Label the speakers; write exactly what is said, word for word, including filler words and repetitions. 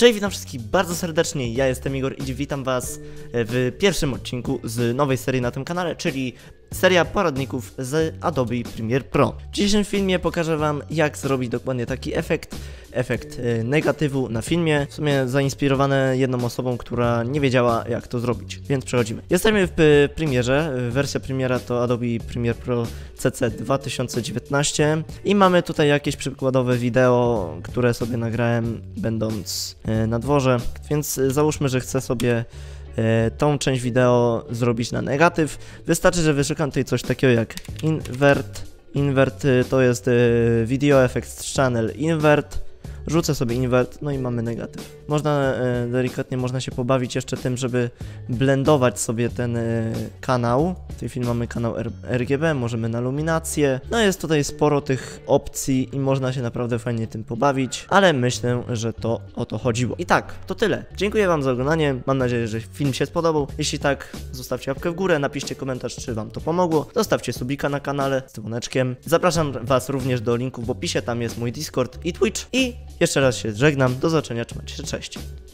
Speaker 1: Cześć, witam wszystkich bardzo serdecznie, ja jestem Igor i witam was w pierwszym odcinku z nowej serii na tym kanale, czyli seria poradników z Adobe Premiere Pro. W dzisiejszym filmie pokażę wam, jak zrobić dokładnie taki efekt, efekt negatywu na filmie, w sumie zainspirowane jedną osobą, która nie wiedziała, jak to zrobić, więc przechodzimy. Jesteśmy w Premierze, wersja Premiera to Adobe Premiere Pro C C dwa tysiące dziewiętnaście i mamy tutaj jakieś przykładowe wideo, które sobie nagrałem będąc na dworze, więc załóżmy, że chcę sobie tą część wideo zrobić na negatyw. Wystarczy, że wyszukam tutaj coś takiego jak invert. Invert to jest video effects channel invert. Rzucę sobie invert, no i mamy negatyw. Można, e, delikatnie można się pobawić jeszcze tym, żeby blendować sobie ten e, kanał. W tej chwili mamy kanał R G B, możemy na luminację. No jest tutaj sporo tych opcji i można się naprawdę fajnie tym pobawić, ale myślę, że to o to chodziło. I tak, to tyle. Dziękuję wam za oglądanie, mam nadzieję, że film się spodobał. Jeśli tak, zostawcie łapkę w górę, napiszcie komentarz, czy wam to pomogło. Zostawcie subika na kanale z dzwoneczkiem. Zapraszam was również do linków w opisie, tam jest mój Discord i Twitch. I jeszcze raz się żegnam, do zobaczenia, trzymajcie się, cześć.